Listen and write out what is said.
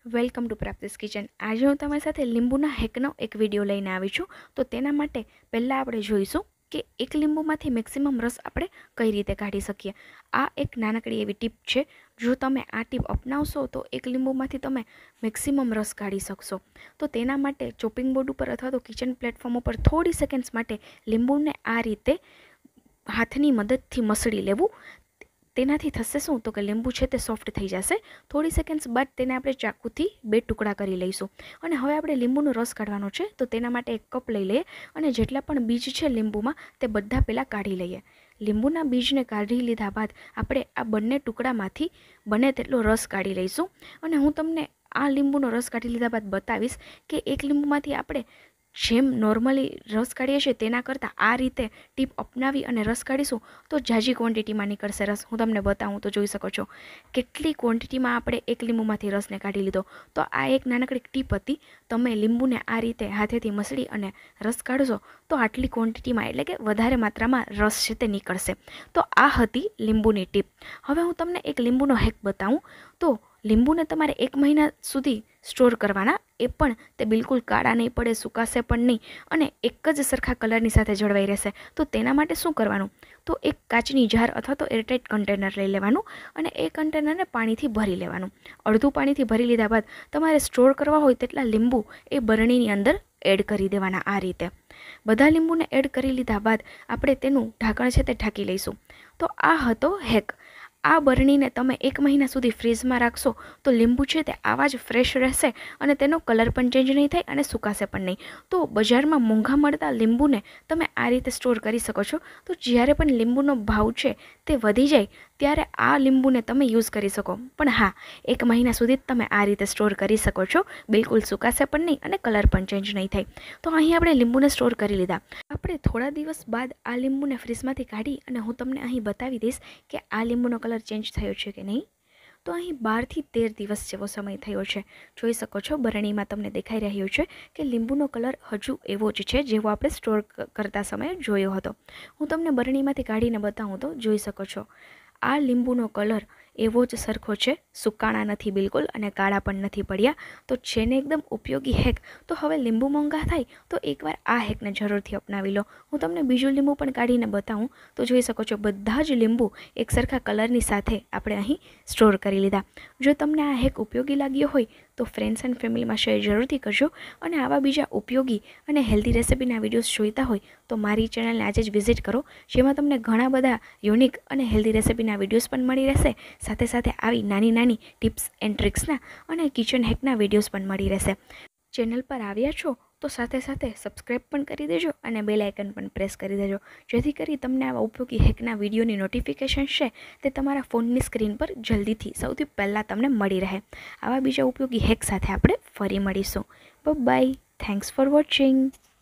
Welcome to પ્રાપ્તિસ kitchen. આજે હું તમારી સાથે લીંબુના હેકનો એક વિડીયો લઈને આવી છું। તો તેના માટે પહેલાં આપણે જોઈશું કે એક લીંબુમાંથી મેક્સિમમ રસ આપણે કઈ રીતે કાઢી શકીએ। આ એક નાનકડી એવી ટીપ છે। જો તમે આ ટીપ અપનાવશો તો એક લીંબુમાંથી તમે મેક્સિમમ રસ કાઢી શકશો। તો તેના માટે ચોપિંગ બોર્ડ ઉપર અથવા તો કિચન પ્લેટફોર્મ ઉપર થોડી સેકન્ડ્સ માટે લીંબુને આ રીતે હાથની મદદથી મસળી લેવું। તેનાથી થશે શું તો કે લીંબુ છે તે સોફ્ટ થઈ જશે। થોડી સેકન્ડ્સ બાદ તેને આપણે ચાકુથી બે ટુકડા કરી લઈશું અને હવે આપણે લીંબુનો રસ કાઢવાનો છે। તો તેના માટે એક કપ લઈ લઈએ અને જેટલા પણ બીજ છે લીંબુમાં તે બધા પહેલાં કાઢી લઈએ। લીંબુના બીજને કાઢી લીધા બાદ આપણે આ બંને ટુકડામાંથી બને તેટલો રસ કાઢી લઈશું અને હું તમને આ લીંબુનો રસ કાઢી લીધા બાદ બતાવીશ કે એક લીંબુમાંથી આપણે જેમ નોર્મલી રસ કાઢીએ છીએ તેના કરતાં આ રીતે ટીપ અપનાવી અને રસ કાઢીશું તો ઝાઝી ક્વોન્ટિટીમાં નીકળશે રસ। હું તમને બતાવું તો જોઈ શકો છો કેટલી ક્વોન્ટિટીમાં આપણે એક લીંબુમાંથી રસને કાઢી લીધો। તો આ એક નાનકડી ટીપ હતી। તમે લીંબુને આ રીતે હાથેથી મસળી અને રસ કાઢશો તો આટલી ક્વોન્ટિટીમાં એટલે કે વધારે માત્રામાં રસ છે તે નીકળશે। તો આ હતી લીંબુની ટીપ। હવે હું તમને એક લીંબુનો હેક બતાવું। તો લીંબુને તમારે 1 મહિના સુધી સ્ટોર કરવાના, એ પણ તે બિલકુલ કાળા નહીં પડે, સુકાશે પણ નહીં અને એક જ સરખા કલરની સાથે જળવાઈ રહેશે। તો તેના માટે શું કરવાનું તો એક કાચની જાર અથવા તો એરટાઇટ કન્ટેનર લઈ લેવાનું અને એ કન્ટેનરને પાણીથી ભરી લેવાનું। અડધું પાણીથી ભરી લીધા બાદ તમારે સ્ટોર કરવા હોય તેટલા લીંબુ એ બરણીની અંદર એડ કરી દેવાના। આ રીતે બધા લીંબુને એડ કરી લીધા બાદ આપણે તેનું ઢાંકણ છે તે ઢાંકી લઈશું। તો આ હતો હેક। આ બરણીને તમે 1 મહિના સુધી ફ્રીઝમાં રાખશો તો લીંબુ છે તે આવા જ ફ્રેશ રહેશે અને તેનો કલર પણ ચેન્જ નહીં થાય અને સુકાશે પણ નહીં। તો બજારમાં મોંઘા મળતા લીંબુને તમે આ રીતે સ્ટોર કરી શકો છો। તો જ્યારે પણ લીંબુનો ભાવ છે તે વધી જાય ત્યારે આ લીંબુને તમે યુઝ કરી શકો। પણ હા, 1 મહિના સુધી જ તમે આ રીતે સ્ટોર કરી શકો છો, બિલકુલ સુકાશે પણ નહીં અને કલર પણ ચેન્જ નહીં થાય। તો અહીં આપણે લીંબુને સ્ટોર કરી લીધા। આપણે થોડા દિવસ બાદ આ લીંબુને ફ્રીઝમાંથી કાઢી અને હું તમને અહીં બતાવી દઈશ કે આ લીંબુનો કલર ચેન્જ થયો છે કે નહીં। તો અહીં 12 થી 13 દિવસ જેવો સમય થયો છે। જોઈ શકો છો બરણીમાં તમને દેખાઈ રહ્યું છે કે લીંબુનો કલર હજુ એવો જ છે જેવો આપણે સ્ટોર કરતા સમયે જોયો હતો। હું તમને બરણીમાંથી કાઢીને બતાવું તો જોઈ શકો છો આ લીંબુનો કલર એવો જ સરખો છે, સુકાણા નથી બિલકુલ અને કાળા પણ નથી પડ્યા। તો છે ને એકદમ ઉપયોગી હેક। તો હવે લીંબુ મોંઘા થાય તો એકવાર આ હેકને જરૂરથી અપનાવી લો। હું તમને બીજું લીંબુ પણ કાઢીને બતાવું તો જોઈ શકો છો બધા જ લીંબુ એક સરખા કલરની સાથે આપણે અહીં સ્ટોર કરી લીધા। જો તમને આ હેક ઉપયોગી લાગ્યો હોય તો ફ્રેન્ડ્સ એન્ડ ફેમિલીમાં શેર જરૂરથી કરજો અને આવા બીજા ઉપયોગી અને હેલ્ધી રેસિપીના વિડીયોઝ જોઈતા હોય તો મારી ચેનલને આજે જ વિઝિટ કરો, જેમાં તમને ઘણા બધા યુનિક અને હેલ્ધી રેસિપીના વિડીયોઝ પણ મળી રહેશે। સાથે સાથે આવી નાની નાની ટિપ્સ એન્ડ ટ્રિક્સના અને કિચન હેકના વિડીયોઝ પણ મળી રહેશે। ચેનલ પર આવ્યા છો તો સાથે સાથે સબસ્ક્રાઈબ પણ કરી દેજો અને બેલ આઇકન પણ પ્રેસ કરી દેજો, જેથી કરી તમને આવા ઉપયોગી હેકના વિડીયોની નોટિફિકેશન છે તે તમારા ફોનની સ્ક્રીન પર જલ્દીથી સૌથી પહેલાં તમને મળી રહે। આવા બીજા ઉપયોગી હેક સાથે આપણે ફરી મળીશું। Bye, thanks for watching.